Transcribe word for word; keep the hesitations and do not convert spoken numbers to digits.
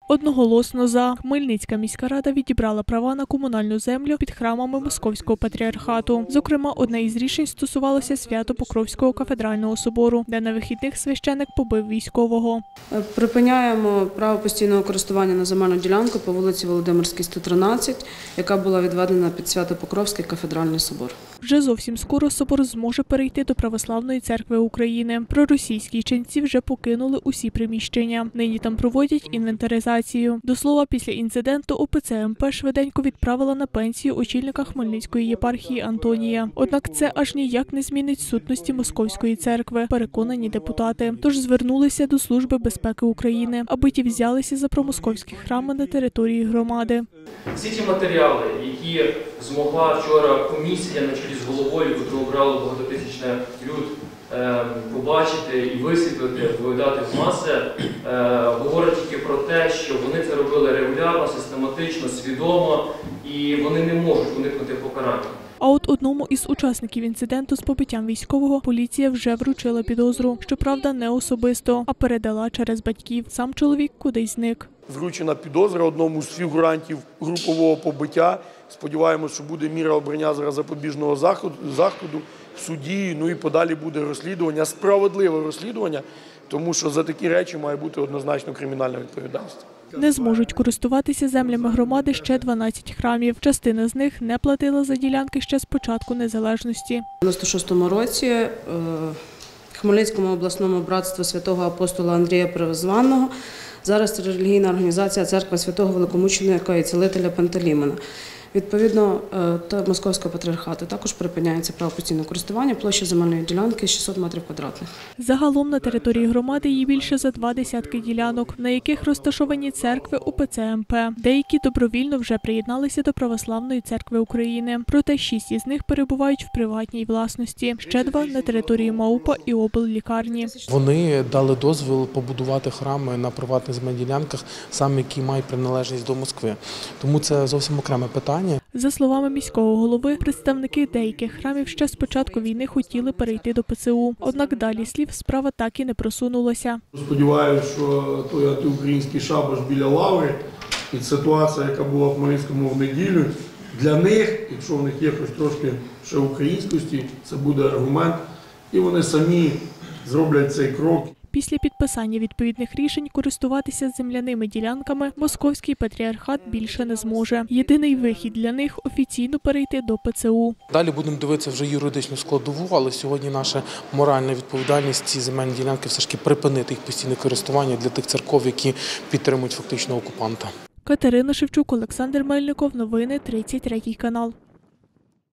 Одноголосно за. Хмельницька міська рада відібрала права на комунальну землю під храмами Московського патріархату. Зокрема, одне із рішень стосувалося Свято-Покровського кафедрального собору, де на вихідних священик побив військового. Припиняємо право постійного користування на земельну ділянку по вулиці Володимирській, сто тринадцять, яка була відведена під Свято-Покровський кафедральний собор. Вже зовсім скоро собор зможе перейти до Православної церкви України. Проросійські ченці вже покинули усі приміщення. Нині там проводять інвентаризацію. До слова, після інциденту О Пе Це Ем Пе швиденько відправила на пенсію очільника Хмельницької єпархії Антонія. Однак це аж ніяк не змінить сутності Московської церкви, переконані депутати. Тож звернулися до Служби безпеки України, аби ті взялися за промосковські храми на території громади. Всі ті матеріали, які змогла вчора комісія на чолі з головою, яку обрало багатотисячне люд, побачити і висвітлити, видати в маси, говорять тільки про те, що вони це робили регулярно, систематично, свідомо, і вони не можуть уникнути покарання. А от одному із учасників інциденту з побиттям військового поліція вже вручила підозру. Щоправда, не особисто, а передала через батьків. Сам чоловік кудись зник. Вручена підозра одному з фігурантів групового побиття. Сподіваємося, що буде міра обрання зараз запобіжного заходу в суді, ну і подалі буде розслідування, справедливе розслідування, тому що за такі речі має бути однозначно кримінальна відповідальність. Не зможуть користуватися землями громади ще дванадцять храмів. Частина з них не платила за ділянки ще з початку незалежності. У дев'яносто шостому році Хмельницькому обласному братству святого апостола Андрія Первозваного, зараз це релігійна організація Церква святого великомученика і цілителя Пантелеймона. Відповідно, Московського патріархату також припиняється право постійного користування, площа земельної ділянки шістсот метрів квадратних. Загалом на території громади є більше за два десятки ділянок, на яких розташовані церкви О Пе Це Ем Пе. Деякі добровільно вже приєдналися до Православної церкви України. Проте шість із них перебувають в приватній власності. Ще два – на території МАУПа і обллікарні. Вони дали дозвіл побудувати храми на приватних земельних ділянках, саме які мають приналежність до Москви. Тому це зовсім окреме питання. За словами міського голови, представники деяких храмів ще з початку війни хотіли перейти до Пе Це У. Однак далі слів справа так і не просунулася. Сподіваюся, що той антиукраїнський шабаш біля Лаври і ситуація, яка була в Хмельницькому в неділю, для них, якщо в них є хоч трошки ще українськості, це буде аргумент, і вони самі зроблять цей крок. Після підписання відповідних рішень користуватися земляними ділянками Московський патріархат більше не зможе. Єдиний вихід для них – офіційно перейти до Пе Це У. Далі будемо дивитися вже юридичну складову, але сьогодні наша моральна відповідальність ці земельні ділянки все ж таки припинити їх постійне користування для тих церков, які підтримують фактично окупанта. Катерина Шевчук, Олександр Мельников. Новини тридцять третій канал.